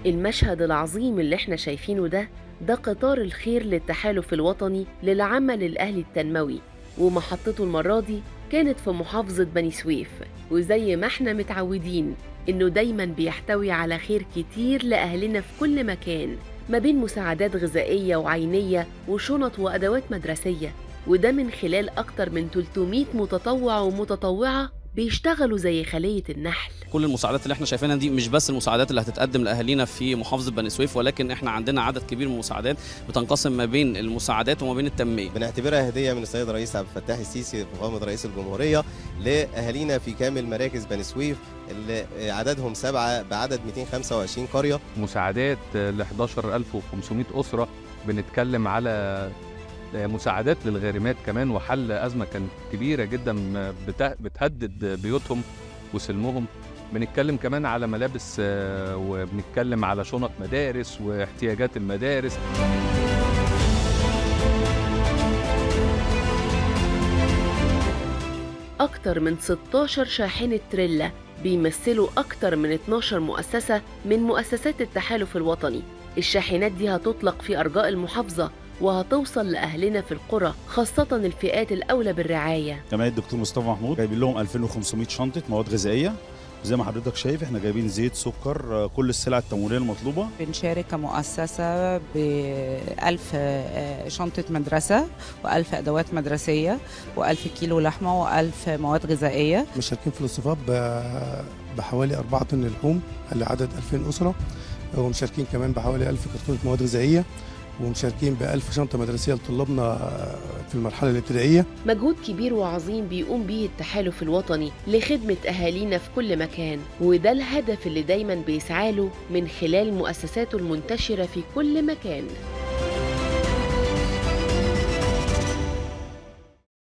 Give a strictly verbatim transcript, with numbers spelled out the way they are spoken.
المشهد العظيم اللي احنا شايفينه ده ده قطار الخير للتحالف الوطني للعمل الأهلي التنموي، ومحطته المرة دي كانت في محافظة بني سويف. وزي ما احنا متعودين إنه دايماً بيحتوي على خير كتير لأهلنا في كل مكان، ما بين مساعدات غذائية وعينية وشنط وأدوات مدرسية، وده من خلال أكتر من ثلاثمائة متطوع ومتطوعة بيشتغلوا زي خلية النحل. كل المساعدات اللي احنا شايفينها دي مش بس المساعدات اللي هتتقدم لاهالينا في محافظه بني سويف، ولكن احنا عندنا عدد كبير من المساعدات بتنقسم ما بين المساعدات وما بين التنميه. بنعتبرها هديه من السيد الرئيس عبد الفتاح السيسي فخامه رئيس الجمهوريه لاهالينا في كامل مراكز بني سويف اللي عددهم سبعه بعدد مئتين وخمسة وعشرين قريه. مساعدات ل إحدى عشر ألف وخمسمائة اسره، بنتكلم على مساعدات للغارمات كمان، وحل أزمة كانت كبيرة جدا بتهدد بيوتهم وسلمهم. بنتكلم كمان على ملابس، وبنتكلم على شنط مدارس واحتياجات المدارس. أكتر من ستاشر شاحنة تريلا بيمثلوا أكتر من اتناشر مؤسسة من مؤسسات التحالف الوطني. الشاحنات دي هتطلق في أرجاء المحافظة وهتوصل لأهلنا في القرى، خاصة الفئات الأولى بالرعاية. جمعية الدكتور مصطفى محمود جايبين لهم ألفين وخمسمائة شنطة مواد غذائية، زي ما حضرتك شايف احنا جايبين زيت، سكر، كل السلع التموينية المطلوبة. بنشارك كمؤسسة بألف شنطة مدرسة وألف أدوات مدرسية وألف كيلو لحمة وألف مواد غذائية. مشاركين في الاصطفاف بحوالي أربعة طن لحوم لعدد ألفين أسرة، ومشاركين كمان بحوالي ألف كرتونة مواد غذائية، ومشاركين بألف شنطة مدرسية لطلابنا في المرحلة الابتدائية. مجهود كبير وعظيم بيقوم به التحالف الوطني لخدمة أهالينا في كل مكان، وده الهدف اللي دايماً بيسعى له من خلال مؤسساته المنتشرة في كل مكان.